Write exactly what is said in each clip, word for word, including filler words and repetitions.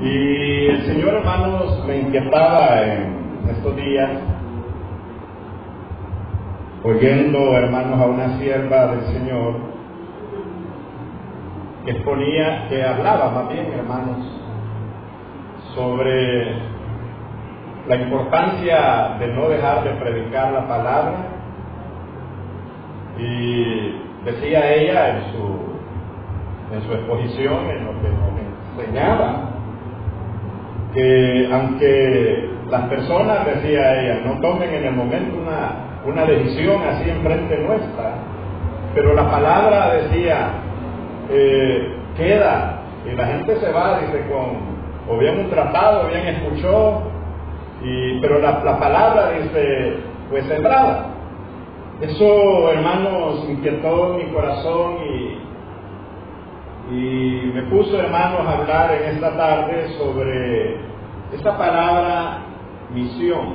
Y el Señor, hermanos, me inquietaba en estos días, oyendo, hermanos, a una sierva del Señor que exponía, que hablaba más bien, hermanos, sobre la importancia de no dejar de predicar la palabra. Y decía ella en su, en su exposición, en lo que nos enseñaba, que aunque las personas, decía ella, no tomen en el momento una, una decisión así enfrente nuestra, pero la palabra, decía, eh, queda, y la gente se va, dice, con o bien un tratado, o bien escuchó, y, pero la, la palabra, dice, fue sembrada. Eso, hermanos, inquietó mi corazón y, y me puso, hermanos, a hablar en esta tarde sobre esta palabra misión.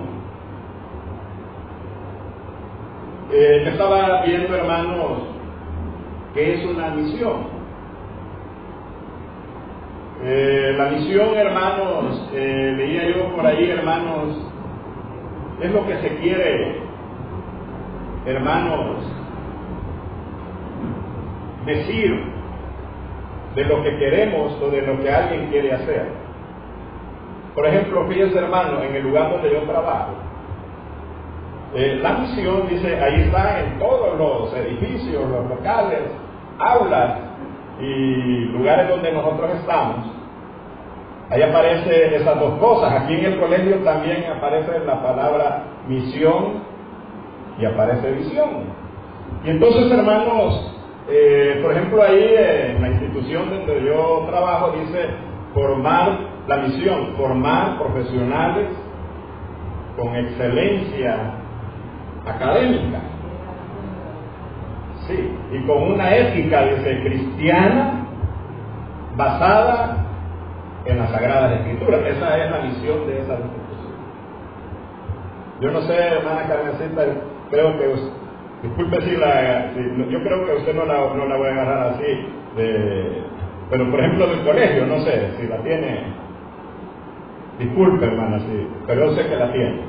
Eh, yo estaba viendo, hermanos, qué es una misión. Eh, la misión, hermanos, eh, leía yo por ahí, hermanos, es lo que se quiere, hermanos, decir de lo que queremos o de lo que alguien quiere hacer. Por ejemplo, fíjense, hermanos, en el lugar donde yo trabajo, eh, la misión, dice, ahí está en todos los edificios, los locales, aulas y lugares donde nosotros estamos. Ahí aparece esas dos cosas. Aquí en el colegio también aparece la palabra misión y aparece visión. Y entonces, hermanos, eh, por ejemplo, ahí en la institución donde yo trabajo dice formar, la misión, formar profesionales con excelencia académica, sí, y con una ética, dice, cristiana basada en las Sagradas Escrituras. Esa es la misión de esa institución. Yo no sé, hermana Carmencita, creo que usted, disculpe si la, si, yo creo que usted no la, no la voy a agarrar así, de, pero por ejemplo del colegio, no sé si la tiene, disculpe, hermana, sí, pero yo sé que la tiene.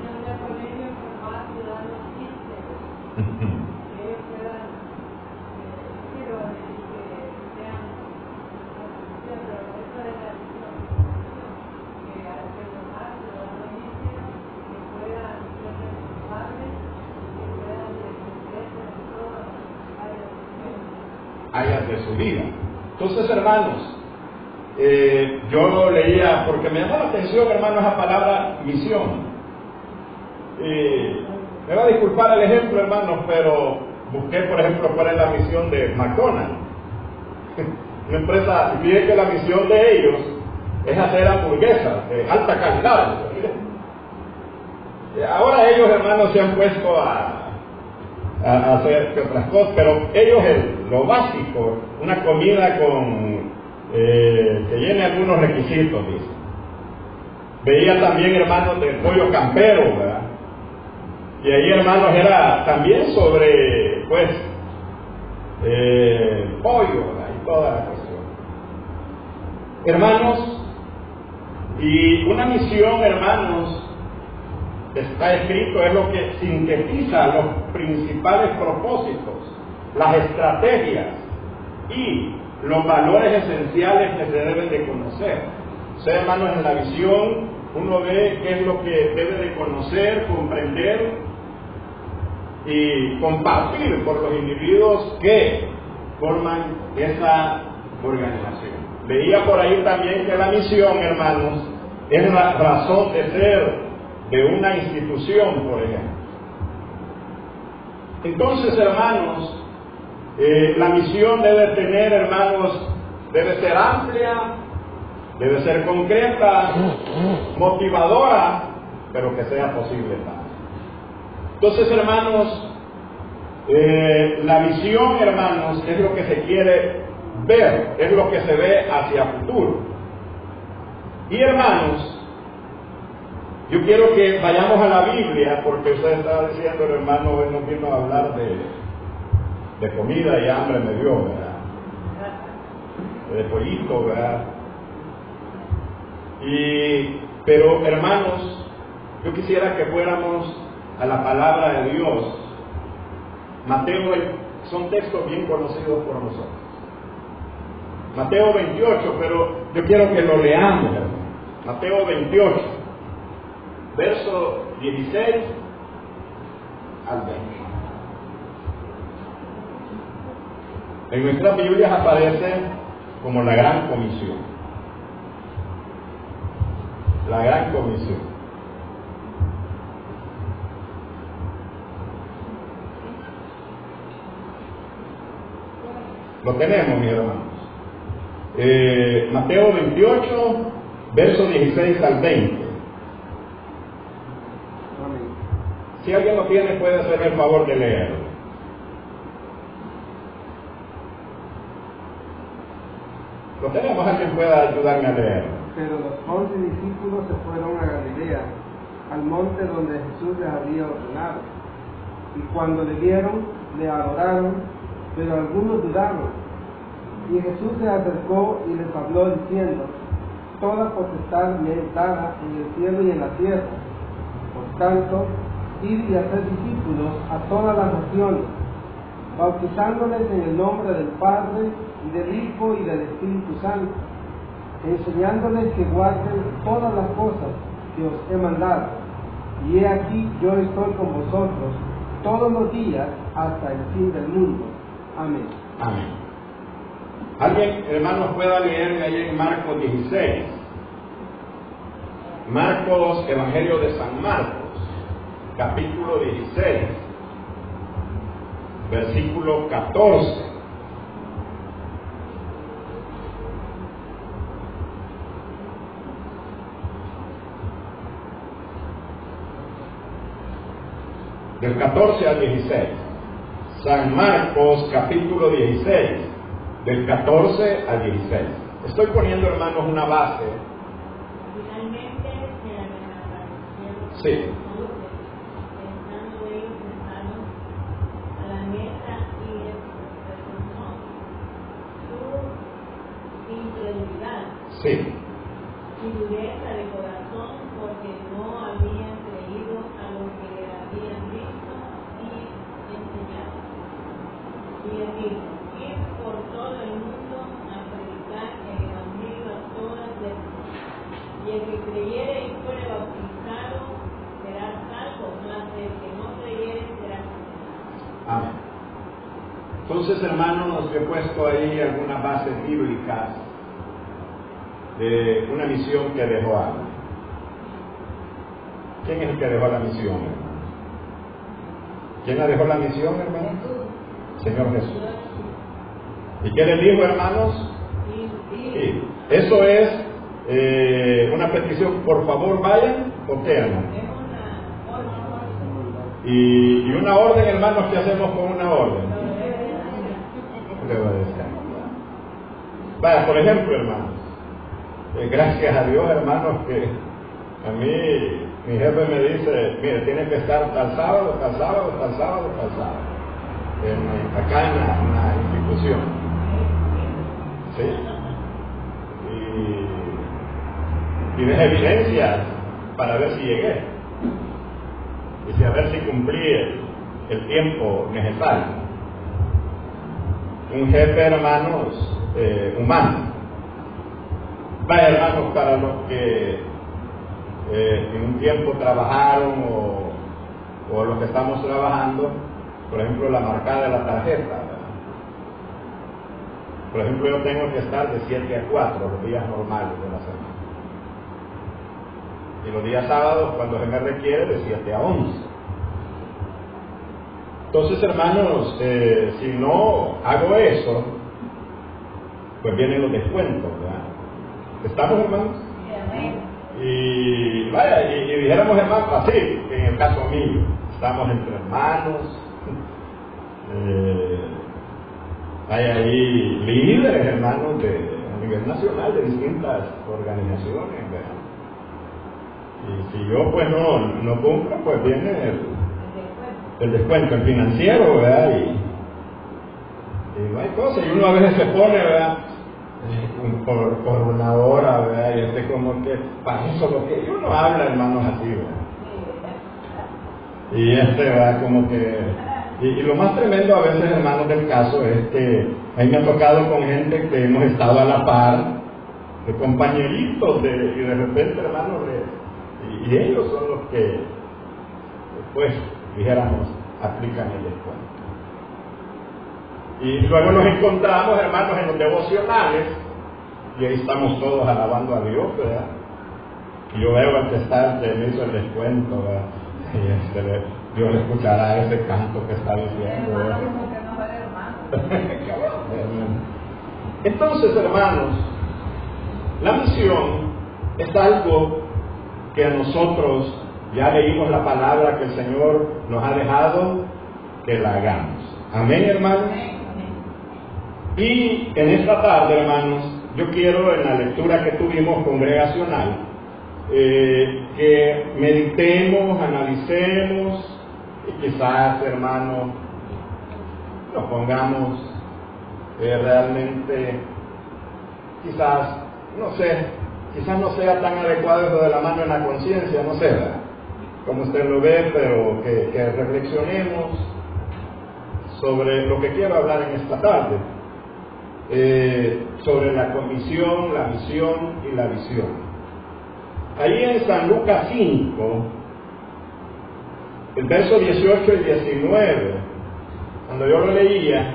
Áreas de su vida. Entonces, hermanos, eh, yo leía, porque me llamó la atención, hermanos, esa palabra misión. Eh, me va a disculpar el ejemplo, hermanos, pero busqué, por ejemplo, cuál es la misión de McDonald's. Una empresa, y fíjense que la misión de ellos es hacer hamburguesas de alta calidad. Ahora ellos, hermanos, se han puesto a a hacer otras cosas, pero ellos el, lo básico, una comida con eh, que llene algunos requisitos, dice. Veía también, hermanos, del pollo campero, ¿verdad? Y ahí, hermanos, era también sobre, pues, eh, pollo, ¿verdad? Y toda la cuestión. Hermanos, y una misión, hermanos, está escrito, es lo que sintetiza los principales propósitos, las estrategias y los valores esenciales que se deben de conocer. O sea, hermanos, en la visión uno ve qué es lo que debe de conocer, comprender y compartir por los individuos que forman esa organización. Veía por ahí también que la misión, hermanos, es la razón de ser de una institución, por ejemplo. Entonces, hermanos, eh, la misión debe tener, hermanos, debe ser amplia, debe ser concreta, motivadora, pero que sea posible también. Entonces, hermanos, eh, la visión, hermanos, es lo que se quiere ver, es lo que se ve hacia futuro. Y, hermanos, yo quiero que vayamos a la Biblia, porque usted estaba diciendo, el hermano hoy nos vino a hablar de, de comida y hambre me dio, ¿verdad? De pollito, ¿verdad? Y Y, pero hermanos, yo quisiera que fuéramos a la palabra de Dios. Mateo, son textos bien conocidos por nosotros. Mateo veintiocho, pero yo quiero que lo leamos, hermano. Mateo veintiocho, verso dieciséis al veinte. En nuestras Biblias aparece como la gran comisión. La gran comisión. Lo tenemos, mis hermanos. Eh, Mateo veintiocho, verso dieciséis al veinte. Si alguien lo tiene, puede hacerme el favor de leerlo. ¿Lo tenemos? ¿Alguien pueda ayudarme a leerlo? Pero los once discípulos se fueron a Galilea, al monte donde Jesús les había ordenado. Y cuando le vieron, le adoraron, pero algunos dudaron. Y Jesús se acercó y les habló diciendo: toda potestad me es dada en el cielo y en la tierra. Por tanto, id y hacer discípulos a todas las naciones, bautizándoles en el nombre del Padre, y del Hijo, y del Espíritu Santo, enseñándoles que guarden todas las cosas que os he mandado. Y he aquí, yo estoy con vosotros todos los días hasta el fin del mundo. Amén. Amén. ¿Alguien, hermanos, pueda leerme ahí en Marcos dieciséis? Marcos, Evangelio de San Marcos, capítulo dieciséis, versículo catorce. Del catorce al dieciséis. San Marcos, capítulo dieciséis, del catorce al dieciséis. Estoy poniendo, hermanos, una base. Finalmente se aparecieron Sí. estando ellos sentados a la mesa, y les perdonó su incredulidad Sí. y dureza de corazón, porque no habían creído a lo que le habían visto y enseñado. Y les dijo: id por todo el mundo a predicar el evangelio a todas letras. Y el que creyere y fuere bautizado será salvo, mas el que no creyere será condenado. Amén. Entonces, hermanos, he puesto ahí algunas bases bíblicas de una misión que dejó alguien. ¿Quién es el que dejó la misión, hermano? ¿Quién la dejó la misión, hermano? Señor Jesús. ¿Y qué les dijo, hermanos? Sí. Eso es eh, una petición: por favor vayan o qué, hermano. Y, y una orden, hermanos, ¿qué hacemos con una orden? Vaya, por ejemplo, hermanos, eh, gracias a Dios, hermanos, que a mí mi jefe me dice: mire, tiene que estar tal sábado, tal sábado, tal sábado, tal sábado, en, acá en la, en la institución. ¿Sí? Y, y deja evidencias para ver si llegué, y si a ver si cumplí el, el tiempo necesario. Un jefe, hermanos, eh, humano. Vaya, hermanos, para los que eh, en un tiempo trabajaron o, o los que estamos trabajando, por ejemplo, la marcada de la tarjeta, ¿verdad? Por ejemplo, yo tengo que estar de siete a cuatro los días normales de la semana, y los días sábados, cuando se me requiere, de siete a once. Entonces, hermanos, eh, si no hago eso, pues vienen los descuentos, ¿verdad? ¿Estamos, hermanos? Y vaya, y, y dijéramos, hermanos, así, en el caso mío, estamos entre hermanos, eh, hay ahí líderes, hermanos, de, a nivel nacional, de distintas organizaciones, ¿verdad? Y si yo, pues, no, no cumplo, pues viene el, el descuento, el financiero, ¿verdad? Y, y no hay cosa, y uno a veces se pone, ¿verdad? Por, por una hora, ¿verdad? y este como que para eso lo que uno habla, hermanos, así, ¿verdad? Y este va como que... Y, y lo más tremendo a veces, hermanos, del caso es que a mí me ha tocado con gente que hemos estado a la par, de compañeritos, de, y de repente, hermanos, de, y, y ellos son los que, pues, dijéramos, aplican el descuento. Y luego nos encontramos, hermanos, en los devocionales, y ahí estamos todos alabando a Dios, ¿verdad? Y yo veo al que está, el que me hizo el descuento, ¿verdad? Y este, Dios le escuchará ese canto que está diciendo, ¿verdad? Entonces, hermanos, la misión es algo que a nosotros ya leímos la palabra que el Señor nos ha dejado que la hagamos. Amén, hermanos. Y en esta tarde, hermanos, yo quiero, en la lectura que tuvimos congregacional, eh, que meditemos, analicemos y quizás, hermanos, nos pongamos eh, realmente, quizás, no sé, quizás no sea tan adecuado eso de la mano en la conciencia, no sé, ¿verdad? Como usted lo ve, pero que, que reflexionemos sobre lo que quiero hablar en esta tarde, eh, sobre la comisión, la misión y la visión. Ahí en San Lucas cinco, el verso dieciocho y diecinueve, cuando yo lo leía,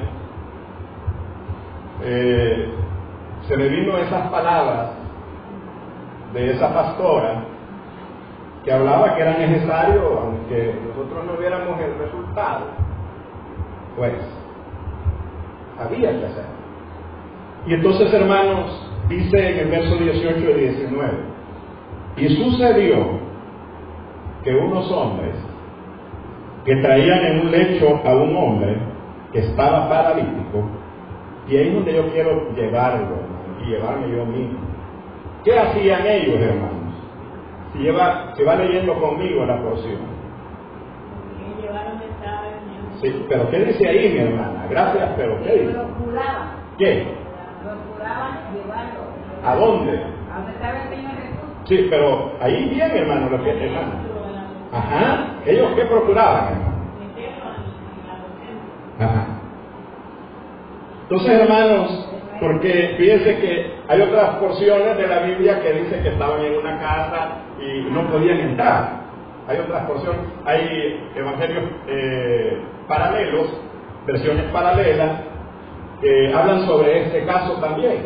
eh, se me vino esas palabras de esa pastora que hablaba que era necesario, aunque nosotros no viéramos el resultado, pues había que hacerlo. Y entonces, hermanos, dice en el verso dieciocho y diecinueve, y sucedió que unos hombres que traían en un lecho a un hombre que estaba paralítico, y ahí es donde yo quiero llevarlo, hermano, y llevarme yo mismo. ¿Qué hacían ellos, hermanos? Si lleva, si va leyendo conmigo la porción. Sí, pero ¿qué dice ahí, mi hermana? Gracias, pero ¿qué dice? Procuraban. ¿Qué? Procuraban llevarlo. ¿A dónde? ¿A dónde estaba el Señor Jesús? Sí, pero ahí bien, hermano, lo que hermano. Ajá. ¿Ellos qué procuraban, hermano? Ajá. Entonces, hermanos, porque fíjense que hay otras porciones de la Biblia que dicen que estaban en una casa y no podían entrar. Hay otras porciones, hay evangelios eh, paralelos, versiones paralelas, que hablan sobre este caso también.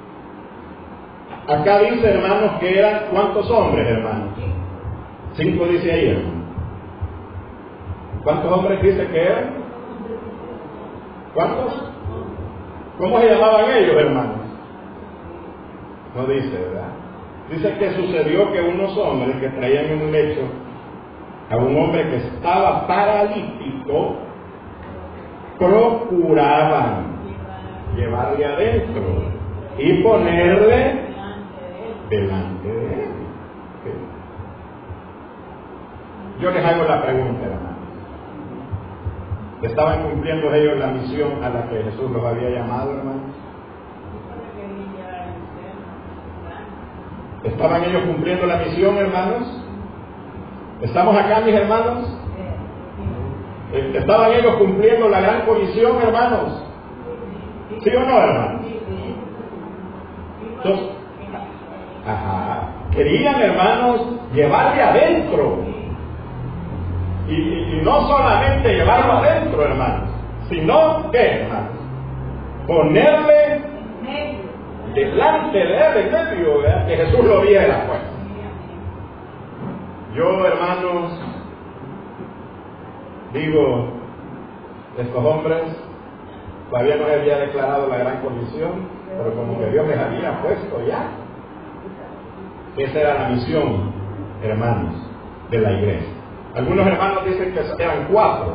Acá dice, hermanos, que eran ¿cuántos hombres, hermanos? Cinco dice ahí, hermano. ¿Cuántos hombres dice que eran? ¿Cuántos? ¿Cómo se llamaban ellos, hermanos? No dice, ¿verdad? Dice que sucedió que unos hombres que traían en un lecho a un hombre que estaba paralítico, procuraban llevarle adentro y ponerle delante de él. Yo les hago la pregunta, hermano. ¿Estaban cumpliendo ellos la misión a la que Jesús los había llamado, hermanos? ¿Estaban ellos cumpliendo la misión, hermanos? ¿Estamos acá, mis hermanos? ¿Estaban ellos cumpliendo la gran comisión, hermanos? ¿Sí o no, hermanos? Entonces, ajá, querían, hermanos, llevarle adentro. Y, y, y no solamente llevarlo adentro, hermanos, sino, ¿qué, hermanos? Ponerle delante de él, en medio, ¿verdad? Que Jesús lo viera, pues. Yo, hermanos, digo, estos hombres todavía no había declarado la gran comisión, pero como que Dios les había puesto ya. Esa era la misión, hermanos, de la iglesia. Algunos hermanos dicen que eran cuatro,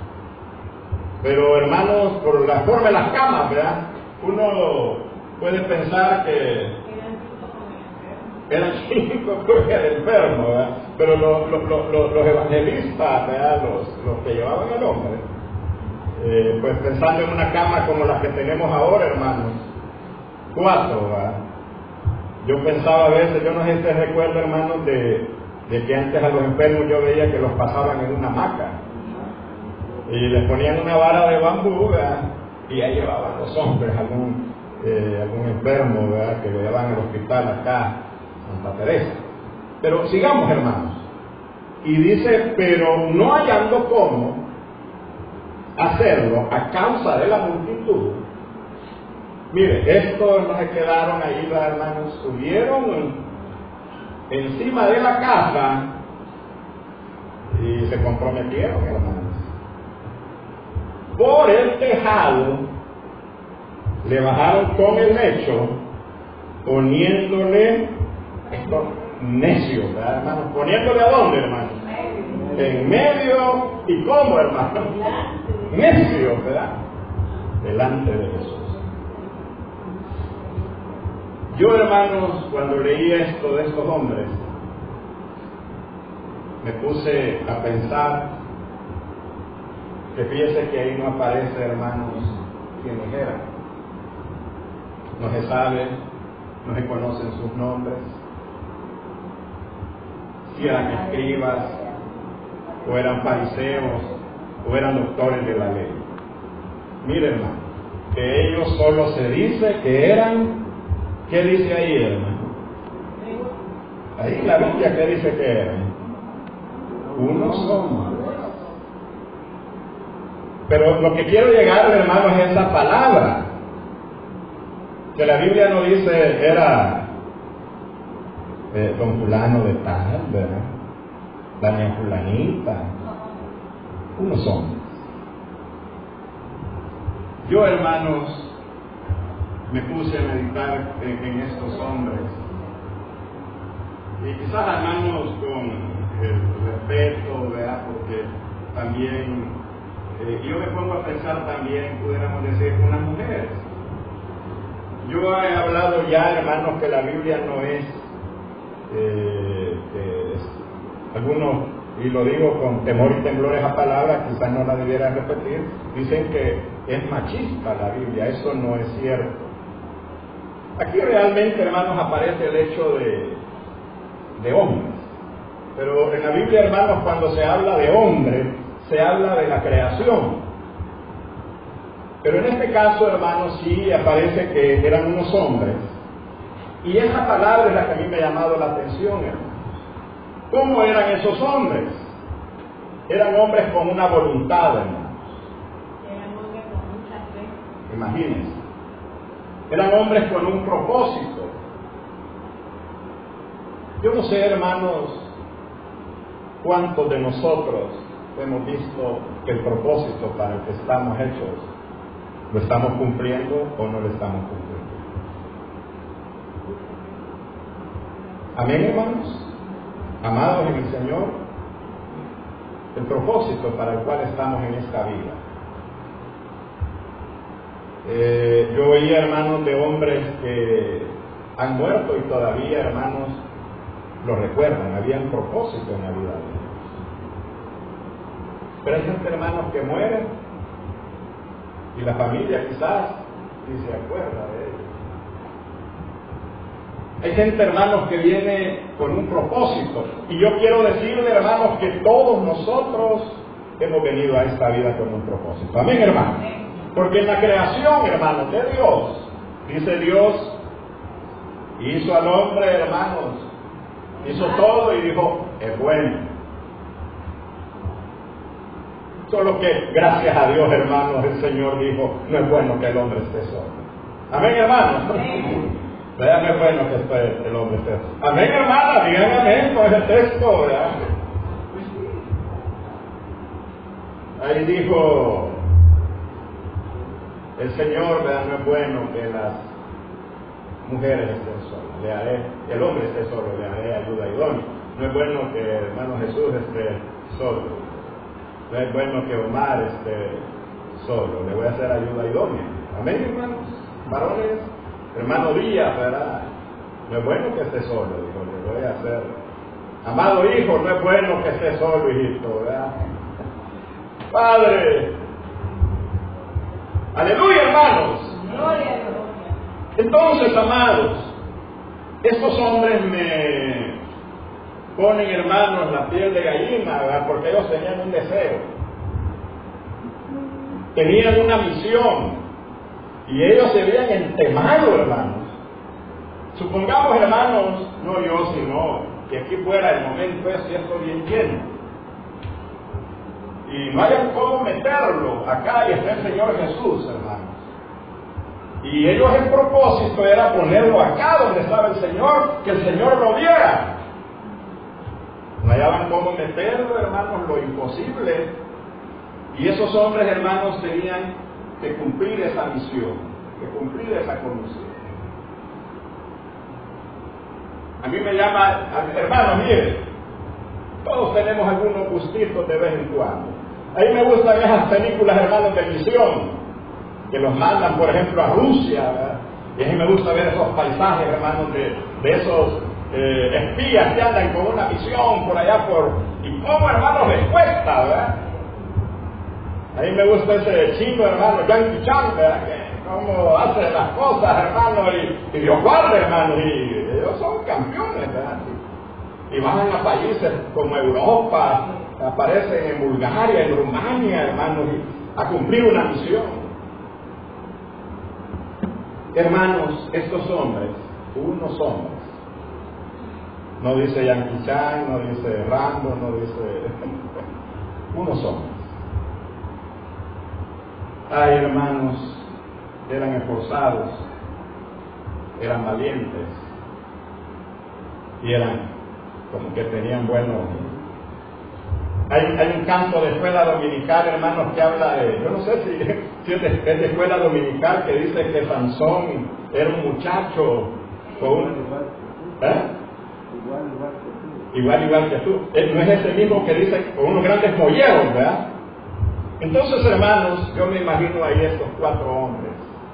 pero hermanos, por la forma de las camas, ¿verdad? Uno puede pensar que eran cinco porque era enfermo, ¿verdad? Pero los, los, los, los evangelistas, ¿verdad? Los, los que llevaban el hombre, eh, pues pensando en una cama como las que tenemos ahora, hermanos, cuatro, ¿verdad? Yo pensaba a veces, yo no sé si te recuerdo, hermanos, de, de que antes a los enfermos yo veía que los pasaban en una hamaca y les ponían una vara de bambú, ¿verdad? Y ahí llevaban los hombres algún, eh, algún enfermo, ¿verdad? Que lo llevaban al hospital acá, Santa Teresa. Pero sigamos, hermanos. Y dice, pero no hallando cómo hacerlo a causa de la multitud. Mire, estos no se quedaron ahí, hermanos, subieron encima de la casa y se comprometieron, hermanos. Por el tejado le bajaron con el lecho, poniéndole esto necio, ¿verdad, hermanos? Poniéndole a dónde, hermanos. En medio, ¿y cómo, hermano? Necio, ¿verdad? Delante de Jesús. Yo, hermanos, cuando leí esto de estos hombres, me puse a pensar que fíjese que ahí no aparece, hermanos, quiénes eran. No se sabe, no se conocen sus nombres, si eran escribas, o eran fariseos, o eran doctores de la ley. Miren, hermano, que ellos solo se dice que eran, ¿qué dice ahí, hermano? Ahí la Biblia, ¿qué dice que eran? Unos hombres. Pero lo que quiero llegar, hermano, es esa palabra. Que la Biblia no dice, era eh, don fulano de tal, ¿verdad? Doña fulanita. Unos hombres. Yo, hermanos, me puse a meditar en, en estos hombres. Y quizás, hermanos, con el respeto, ¿verdad? Porque también, eh, yo me pongo a pensar también, pudiéramos decir, unas mujeres. Yo he hablado ya, hermanos, que la Biblia no es, eh, es algunos, y lo digo con temor y temblor esa palabra, quizás no la debiera repetir, dicen que es machista la Biblia. Eso no es cierto. Aquí realmente, hermanos, aparece el hecho de, de hombres. Pero en la Biblia, hermanos, cuando se habla de hombre, se habla de la creación. Pero en este caso, hermanos, sí aparece que eran unos hombres. Y esa palabra es la que a mí me ha llamado la atención, hermanos. ¿Cómo eran esos hombres? Eran hombres con una voluntad, hermanos. Eran hombres con mucha fe. Imagínense. Eran hombres con un propósito. Yo no sé, hermanos, cuántos de nosotros hemos visto que el propósito para el que estamos hechos lo estamos cumpliendo o no lo estamos cumpliendo. Amén, hermanos. Amados en el Señor, el propósito para el cual estamos en esta vida. Eh, yo oía, hermanos, de hombres que han muerto y todavía, hermanos, lo recuerdan, había un propósito en la vida de ellos. Pero hay gente, hermanos, que mueren y la familia quizás ni se acuerda de ellos. Hay gente, hermanos, que viene con un propósito. Y yo quiero decirle, hermanos, que todos nosotros hemos venido a esta vida con un propósito. Amén, hermanos. Porque en la creación, hermanos, de Dios, dice Dios, hizo al hombre, hermanos, hizo todo y dijo, es bueno. Solo que, gracias a Dios, hermanos, el Señor dijo, no es bueno que el hombre esté solo. Amén, hermanos. Vean, no es bueno que esté el hombre esté solo. Amén, hermana, digan amén con ese texto, ¿verdad? Ahí dijo el Señor, ¿verdad? No es bueno que las mujeres estén solas. Le haré, el hombre esté solo, le haré ayuda idónea. No es bueno que el hermano Jesús esté solo. No es bueno que Omar esté solo. Le voy a hacer ayuda idónea. Amén, hermanos. Varones, hermano Díaz, ¿verdad? No es bueno que esté solo, dijo, le voy a hacer. Amado hijo, no es bueno que esté solo, hijito, ¿verdad? Padre. Aleluya, hermanos. Gloria a Dios. Entonces, amados, estos hombres me ponen, hermanos, la piel de gallina, ¿verdad? Porque ellos tenían un deseo, tenían una misión, y ellos se habían entemado, hermanos. Supongamos, hermanos, no yo, sino que aquí fuera el momento es cierto bien lleno, y no hayan cómo meterlo acá y está el Señor Jesús, hermanos. Y ellos el propósito era ponerlo acá donde estaba el Señor, que el Señor lo viera. No hallaban cómo meterlo, hermanos, lo imposible. Y esos hombres, hermanos, tenían que cumplir esa misión, que cumplir esa comisión. A mí me llama, hermanos, miren, todos tenemos algunos gustitos de vez en cuando. A mí me gustan esas películas, hermanos, de misión, que los mandan, por ejemplo, a Rusia, ¿verdad? Y a mí me gusta ver esos paisajes, hermanos, de, de esos eh, espías que andan con una misión por allá por... y cómo, hermanos, les cuesta, ¿verdad? A mí me gusta ese chino, hermano, Jackie Chan, ¿verdad? Que cómo hace las cosas, hermano, y, y Dios guarde, hermano, y ellos son campeones, ¿verdad? Y van a países como Europa, aparecen en Bulgaria, en Rumania, hermanos, y a cumplir una misión. Hermanos, estos hombres, unos hombres, no dice Yankee Chan, no dice Rambo, no dice... unos hombres. Ay, hermanos, eran esforzados, eran valientes, y eran como que tenían buenos... Hay, hay un canto de escuela dominical, hermanos, que habla de, yo no sé si, si es, de, es de escuela dominical, que dice que Sansón era un muchacho con un... ¿Eh? Igual, igual que tú. Igual, igual que tú. No es ese mismo que dice con unos grandes molleros, ¿verdad? Entonces, hermanos, yo me imagino ahí estos cuatro hombres,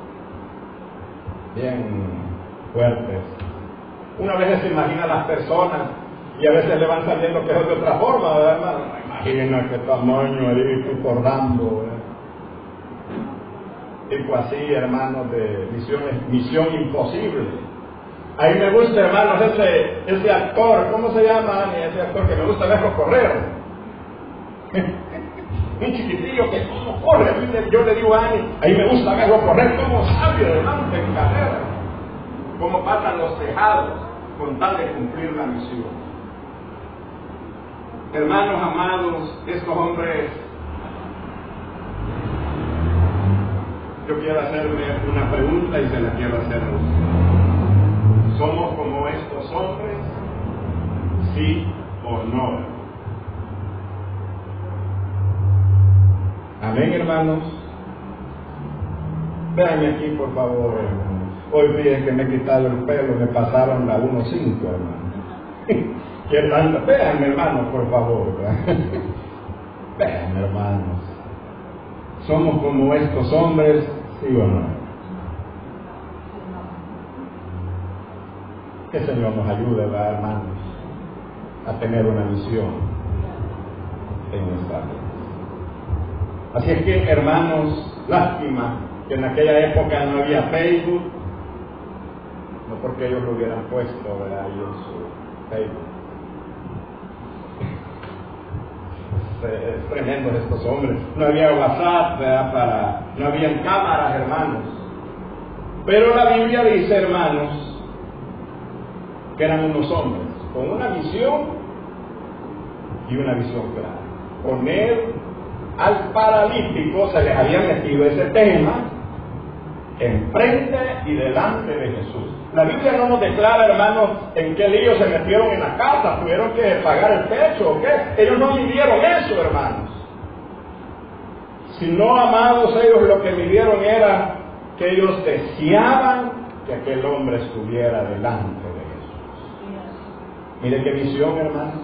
bien fuertes. Una vez se imagina a las personas y a veces le van saliendo quejos de otra forma, ¿verdad, hermano? Imagina qué tamaño ahí, tú por Rambo, ¿verdad? Tipo así, hermanos, de misiones, misión imposible. A mí me gusta, hermanos, ese, ese actor, ¿cómo se llama? Ese actor que me gusta verlo correr. Un chiquitillo que cómo corre. A mí le, yo le digo a Ani, a mí me gusta verlo correr, cómo sale adelante en carrera, cómo pasan los tejados con tal de cumplir la misión. Hermanos amados, estos hombres, yo quiero hacerme una pregunta y se la quiero hacer a ustedes. ¿Somos como estos hombres? ¿Sí o no? Amén, hermanos. Véanme aquí, por favor, hermanos. Hoy piden que me he quitado el pelo, me pasaron la uno cinco, hermano. ¿Qué tanto? Véanme, hermanos, por favor. Véanme, hermanos. ¿Somos como estos hombres? ¿Sí o no? Que el Señor nos ayude, ¿verdad, hermanos? A tener una misión en nuestra vida. Así es que, hermanos, lástima que en aquella época no había Facebook, no porque ellos lo hubieran puesto, ¿verdad? Ahí en su Facebook. Es, es tremendo estos hombres. No había WhatsApp, ¿verdad? Para, no habían cámaras, hermanos. Pero la Biblia dice, hermanos, que eran unos hombres con una misión y una visión clara. Poner al paralítico, se les había metido ese tema enfrente y delante de Jesús. La Biblia no nos declara, hermanos, en qué lío se metieron en la casa, tuvieron que pagar el techo o qué. Ellos no midieron eso, hermanos. Sino, amados, ellos lo que midieron era que ellos deseaban que aquel hombre estuviera delante de Jesús. Mire qué misión, hermanos.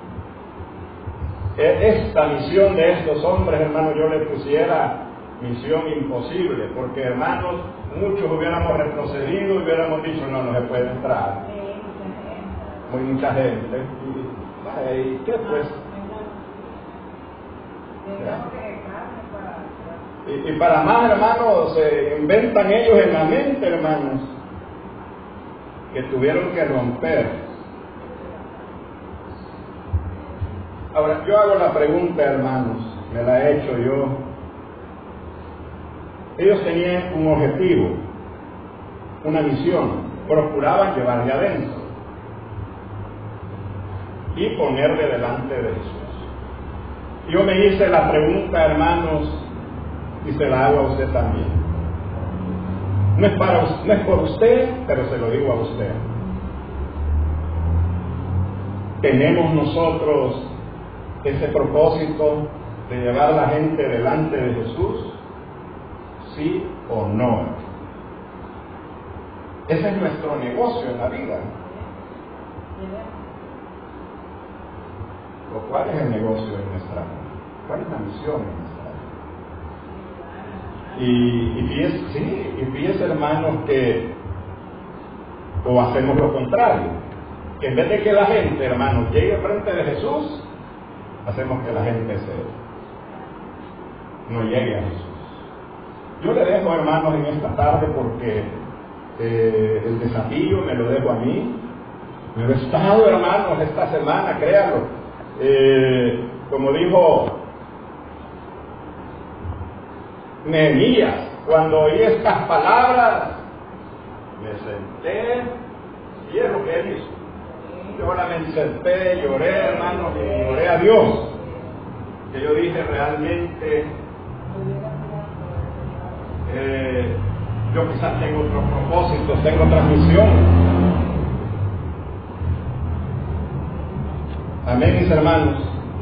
Esta misión de estos hombres, hermanos, yo le pusiera misión imposible, porque, hermanos, muchos hubiéramos retrocedido y hubiéramos dicho, no, no se puede entrar. Muy mucha gente. ¿Y, ¿y qué pues? Y, y para más, hermanos, se inventan ellos en la mente, hermanos, que tuvieron que romper. Ahora, yo hago la pregunta, hermanos, me la he hecho yo. Ellos tenían un objetivo, una misión, procuraban llevarle adentro y ponerle delante de Jesús. Yo me hice la pregunta, hermanos, y se la hago a usted también. No es, para, no es por usted, pero se lo digo a usted. ¿Tenemos nosotros ese propósito de llevar a la gente delante de Jesús? ¿Sí o no? Ese es nuestro negocio en la vida. ¿O cuál es el negocio en nuestra vida? ¿Cuál es la misión en nuestra vida? Y, y fíjese, sí, y fíjese, hermanos, que o hacemos lo contrario, que en vez de que la gente, hermanos, llegue frente de Jesús, hacemos que la gente se no llegue a Jesús. Yo le dejo, hermanos, en esta tarde porque eh, el desafío me lo dejo a mí. Pero he estado, hermanos, esta semana, créanlo, eh, como dijo Nehemías, cuando oí estas palabras, me senté, y es lo que él hizo. Yo la me senté, lloré, hermanos, y lloré a Dios, que yo dije realmente, eh, yo quizás tengo otros propósitos, tengo otra misión. Amén, mis hermanos.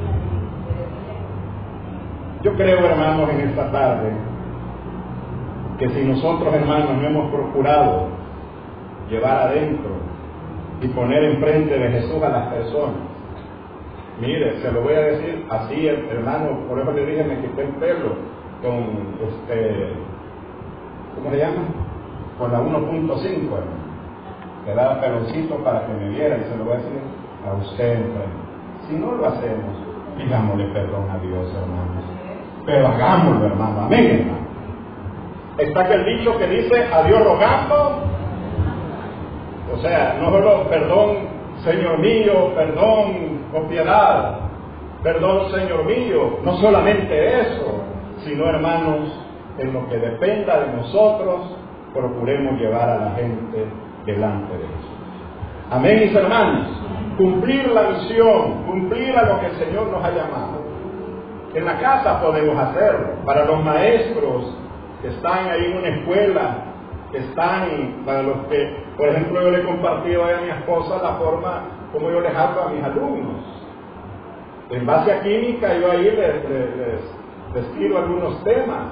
Yo creo, hermanos, en esta tarde, que si nosotros, hermanos, no hemos procurado llevar adentro y poner enfrente de Jesús a las personas, mire, se lo voy a decir así, hermano, por eso le dije, me quité el pelo con este, ¿cómo se llama? Con la uno punto cinco, hermano, que daba peloncito para que me viera, y se lo voy a decir a usted enfrente. Si no lo hacemos, pidámosle perdón a Dios, hermanos, pero hagámoslo, hermano, amén, hermano. Está aquel dicho que dice, a Dios rogando, o sea, no solo perdón, Señor mío, perdón con piedad, perdón, Señor mío, no solamente eso, sino, hermanos, en lo que dependa de nosotros, procuremos llevar a la gente delante de Jesús. Amén, mis hermanos. Cumplir la misión, cumplir a lo que el Señor nos ha llamado. En la casa podemos hacerlo. Para los maestros que están ahí en una escuela, que están, para los que, por ejemplo, yo le he compartido a mi esposa la forma como yo les hablo a mis alumnos. En base a química, yo ahí les, les, les, les tiro algunos temas.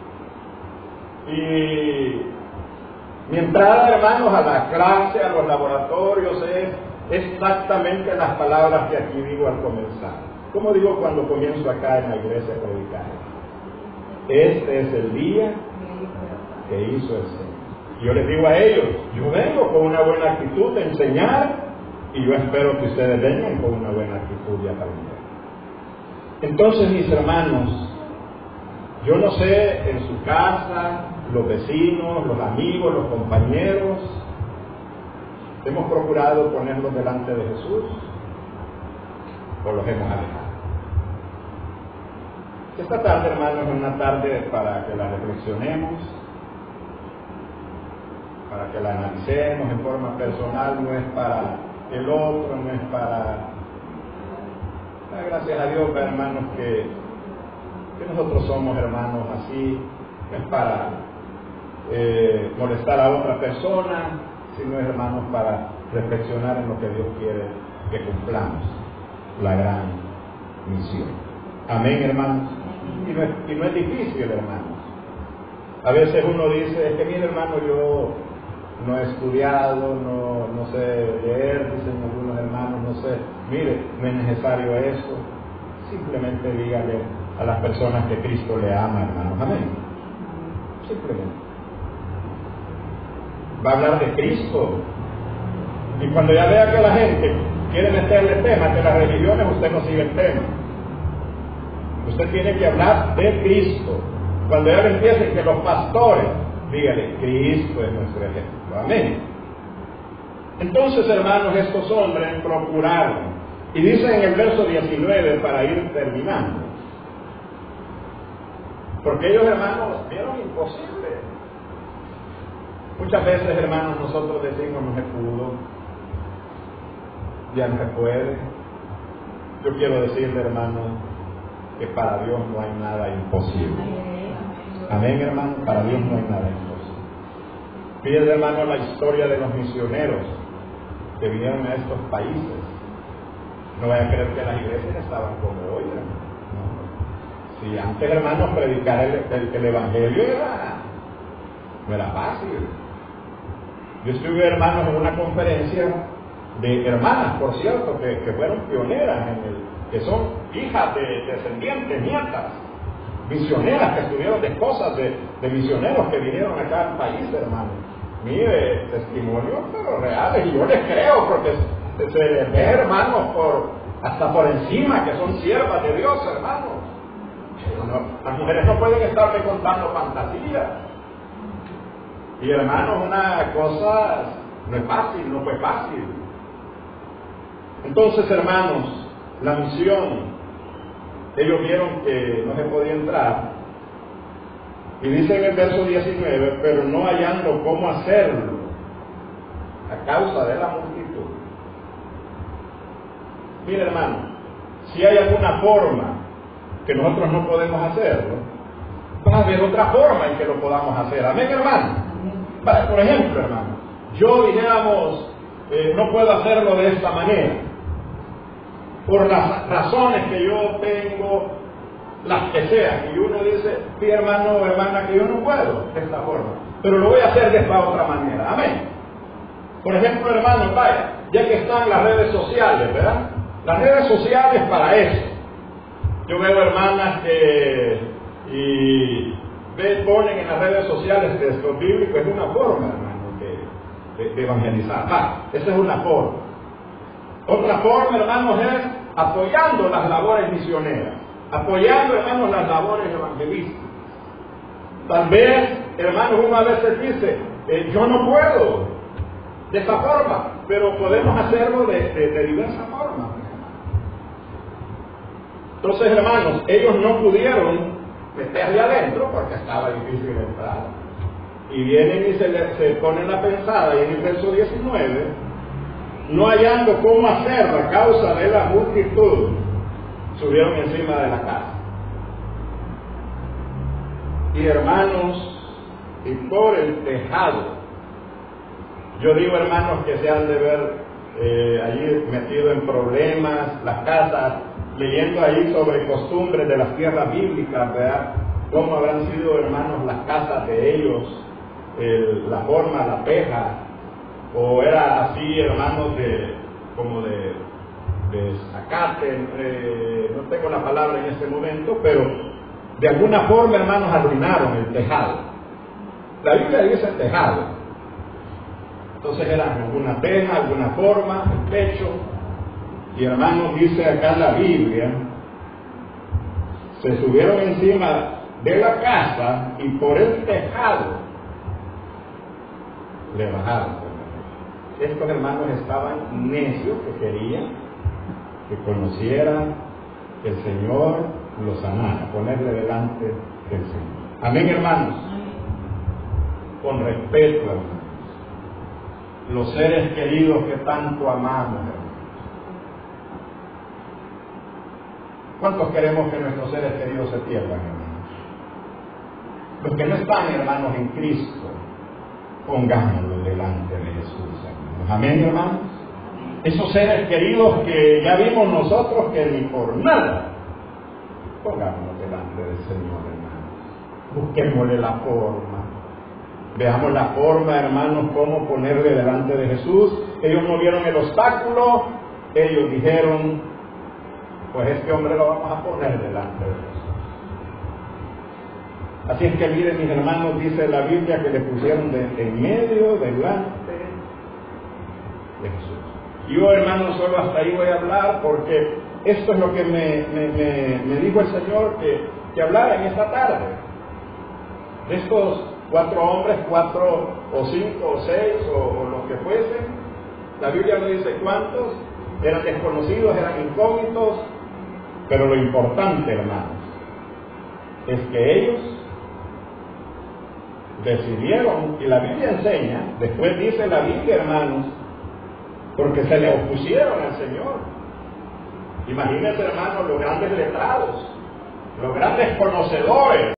Y mi entrada, hermanos, a la clase, a los laboratorios, es exactamente las palabras que aquí digo al comenzar. Como digo cuando comienzo acá en la iglesia a predicar. Este es el día que hizo el Señor. Y yo les digo a ellos, yo vengo con una buena actitud de enseñar, y yo espero que ustedes vengan con una buena actitud de aprender. Entonces, mis hermanos, yo no sé en su casa, los vecinos, los amigos, los compañeros, ¿hemos procurado ponerlos delante de Jesús o los hemos alejado? Esta tarde, hermanos, es una tarde para que la reflexionemos, para que la analicemos en forma personal, no es para el otro, no es para... Gracias a Dios, hermanos, que, que nosotros somos hermanos así, no es para eh, molestar a otra persona, sino, hermanos, para reflexionar en lo que Dios quiere que cumplamos, la gran misión. Amén, hermanos. Y no es, y no es difícil, hermanos. A veces uno dice, es que mire, hermano, yo no he estudiado, no, no sé leer, dicen algunos hermanos, no sé. Mire, no es necesario eso. Simplemente dígale a las personas que Cristo le ama, hermanos. Amén. Simplemente. Va a hablar de Cristo, y cuando ya vea que la gente quiere meterle tema que las religiones, usted no sigue el tema. Usted tiene que hablar de Cristo. Cuando ya le empiecen que los pastores, dígale, Cristo es nuestro ejemplo. Amén. Entonces, hermanos, estos hombres procuraron, y dice en el verso diecinueve, para ir terminando, porque ellos, hermanos, vieron imposible. Muchas veces, hermanos, nosotros decimos, no se pudo, ya no se puede. Yo quiero decirle, hermano, que para Dios no hay nada imposible. Amén, hermano, para Dios no hay nada imposible. Fíjense, hermano, la historia de los misioneros que vinieron a estos países. No vaya a creer que las iglesias estaban como hoy, hermano. No. Si antes, hermanos, predicar el, el, el evangelio era, no era fácil. Yo estuve, hermanos, en una conferencia de hermanas, por cierto, que, que fueron pioneras, en el, que son hijas de descendientes, nietas, misioneras, que estuvieron de esposas de, de misioneros que vinieron acá al país, hermano. Mire, testimonios pero reales, y yo les creo, porque se, se les ve, hermanos, por, hasta por encima, que son siervas de Dios, hermanos. No, las mujeres no pueden estarme contando fantasías. Y hermanos, una cosa no es fácil, no fue fácil. Entonces, hermanos, la misión, ellos vieron que no se podía entrar, y dice en el verso diecinueve, pero no hallando cómo hacerlo a causa de la multitud. Mire, hermano, si hay alguna forma que nosotros no podemos hacerlo, va a haber otra forma en que lo podamos hacer. Amén, hermano. Para, por ejemplo, hermano, yo dijéramos, eh, no puedo hacerlo de esta manera, por las razones que yo tengo, las que sean, y uno dice, sí, hermano o hermana, que yo no puedo de esta forma, pero lo voy a hacer de esta otra manera. Amén. Por ejemplo, hermano, vaya, ya que están las redes sociales, ¿verdad? Las redes sociales para eso. Yo veo hermanas que y ve, ponen en las redes sociales textos bíblicos, es una forma, hermano, de, de, de evangelizar. Ah, esa es una forma. Otra forma, hermanos, es apoyando las labores misioneras, apoyando, hermanos, las labores evangelísticas. Tal vez, hermanos, uno a veces dice, eh, yo no puedo de esa forma, pero podemos hacerlo de, de, de diversas formas. Entonces, hermanos, ellos no pudieron meterle adentro porque estaba difícil entrar. Y vienen y se, le, se ponen a pensar, y en el verso diecinueve, no hallando cómo hacerlo a causa de la multitud, subieron encima de la casa. Y hermanos, y por el tejado, yo digo, hermanos, que se han de ver eh, allí metido en problemas, las casas, leyendo ahí sobre costumbres de las tierras bíblicas, ¿verdad? Cómo habrán sido, hermanos, las casas de ellos, el, la forma, la teja, o era así, hermanos, de como de, de zacate, eh, no tengo la palabra en este momento, pero de alguna forma, hermanos, arruinaron el tejado. La Biblia dice tejado. Entonces era alguna teja, alguna forma, el techo. Y hermanos, dice acá la Biblia, se subieron encima de la casa y por el tejado le bajaron. Estos hermanos estaban necios, que querían que conocieran que el Señor los sanara, ponerle delante del Señor. Amén, hermanos. Con respeto, hermanos. Los seres queridos que tanto amamos, hermanos. ¿Cuántos queremos que nuestros seres queridos se pierdan, hermanos? Los que no están, hermanos, en Cristo, pongámoslo delante de Jesús, hermanos. Amén, hermanos. Esos seres queridos que ya vimos nosotros que ni por nada, pongámoslo delante del Señor, hermanos. Busquémosle la forma. Veamos la forma, hermanos, cómo ponerle delante de Jesús. Ellos no vieron el obstáculo, ellos dijeron, pues este hombre lo vamos a poner delante de Jesús. Así es que miren, mis hermanos, dice la Biblia que le pusieron de, en medio, delante de Jesús. Yo, hermanos, solo hasta ahí voy a hablar porque esto es lo que me, me, me, me dijo el Señor que, que hablara en esta tarde. De estos cuatro hombres, cuatro o cinco o seis o, o los que fuesen, La Biblia no dice cuántos, eran desconocidos, eran incógnitos, pero lo importante, hermanos, es que ellos decidieron, y la Biblia enseña, después dice la Biblia, hermanos, porque se le opusieron al Señor. Imagínense, hermanos, los grandes letrados, los grandes conocedores